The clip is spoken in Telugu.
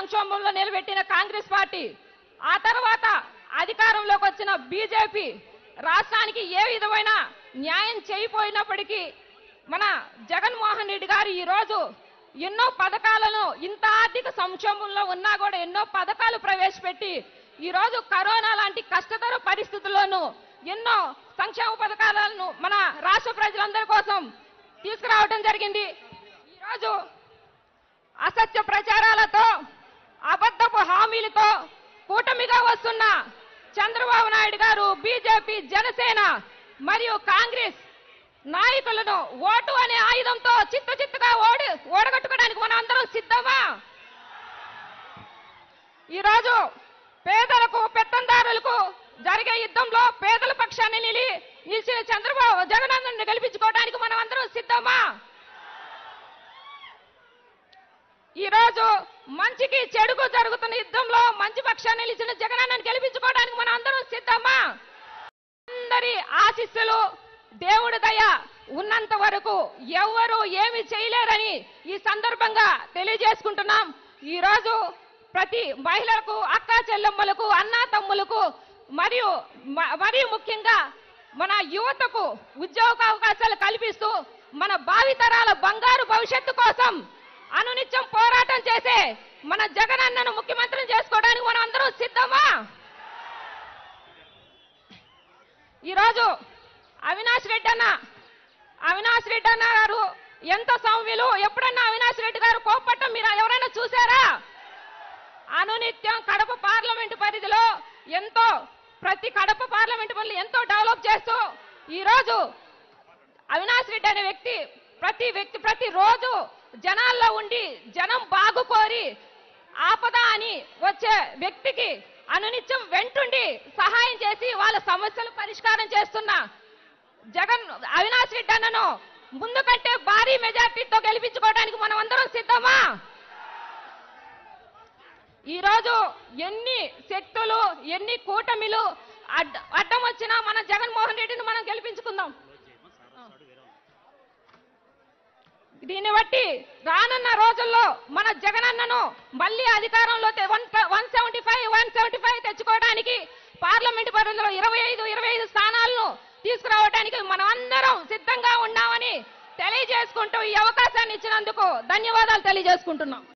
సంక్షోభంలో నిలబెట్టిన కాంగ్రెస్ పార్టీ, ఆ తర్వాత అధికారంలోకి వచ్చిన బీజేపీ రాష్ట్రానికి ఏ విధమైన న్యాయం చేయకపోయినప్పటికీ మన జగన్మోహన్ రెడ్డి గారు ఈరోజు ఎన్నో పథకాలను, ఇంత ఆర్థిక సంక్షోభంలో ఉన్నా కూడా ఎన్నో పథకాలు ప్రవేశపెట్టి ఈరోజు కరోనా లాంటి కష్టతర పరిస్థితుల్లోనూ ఎన్నో సంక్షేమ పథకాలను మన రాష్ట్ర ప్రజలందరి కోసం తీసుకురావడం జరిగింది. ఈరోజు అసత్య ప్రచారాలతో, అబద్ధపు హామీలతో కూటమిగా వస్తున్న చంద్రబాబు నాయుడు గారు, బీజేపీ, జనసేన మరియు కాంగ్రెస్ నాయకులను ఓటు అనే ఆయుధంతో చిత్తుగా ఓడగొట్టుకోవడానికి మనం అందరం సిద్ధమా? ఈరోజు పేదలకు, పెత్తందారులకు జరిగే యుద్ధంలో పేదల పక్షాన్ని నిలిచిన చంద్రబాబు జగనన్నను గెలిపించుకోవడానికి మనం అందరం సిద్ధమా? ఈరోజు మంచికి చెడుకు జరుగుతున్న యుద్ధంలో మంచి పక్షాన్ని నిలిచిన జగనన్నను గెలిపించుకోవడానికి మనం అందరం సిద్ధమా? అందరి ఆశీస్సులు, దేవుడి దయ ఉన్నంత వరకు ఎవరు ఏమి చేయలేరని ఈ సందర్భంగా తెలియజేసుకుంటున్నాం. ఈరోజు ప్రతి మహిళలకు, అక్క చెల్లెమ్మలకు, అన్నా తమ్ములకు మరియు మరీ ముఖ్యంగా మన యువతకు ఉద్యోగ అవకాశాలు కల్పిస్తూ మన భావితరాల బంగారు భవిష్యత్తు కోసం అనునిత్యం పోరాటం చేసే మన జగనన్నను ముఖ్యమంత్రిని చేసుకోవడానికి మనం అందరం సిద్ధమా? ఈరోజు అవినాష్ రెడ్డి అన్న గారు ఎంత సౌమ్యులు. ఎప్పుడన్నా అవినాష్ రెడ్డి గారు కోపట్టం మీరు ఎవరైనా చూసారా? అనునిత్యం కడప పార్లమెంటు పరిధిలో ప్రతి కడప పార్లమెంటు పరిధిలో ఎంతో డెవలప్ చేస్తూ ఈరోజు అవినాష్ రెడ్డి అనే వ్యక్తి ప్రతిరోజు జనాల్లో ఉండి జనం బాగు కోరి ఆపద అని వచ్చే వ్యక్తికి అనునిత్యం వెంటుండి సహాయం చేసి వాళ్ళ సమస్యలు పరిష్కారం చేస్తున్న అవినాష్ రెడ్డి అన్నను ముందు కంటే భారీ మెజార్టీతో గెలిపించుకోవడానికి మనం అందరం సిద్ధమా? ఈరోజు ఎన్ని శక్తులు, ఎన్ని కూటమిలు అడ్డం వచ్చినా మన జగన్మోహన్ రెడ్డిని మనం గెలిపించుకుందాం. దీన్ని బట్టి రానున్న రోజుల్లో మన జగనన్నను మళ్ళీ అధికారంలో 175 తెచ్చుకోవడానికి పార్లమెంటు పరిధిలో 25 స్థానాలను తీసుకురావడానికి మనం అందరం సిద్ధంగా ఉన్నామని తెలియజేసుకుంటూ ఈ అవకాశాన్ని ఇచ్చినందుకు ధన్యవాదాలు తెలియజేసుకుంటున్నాం.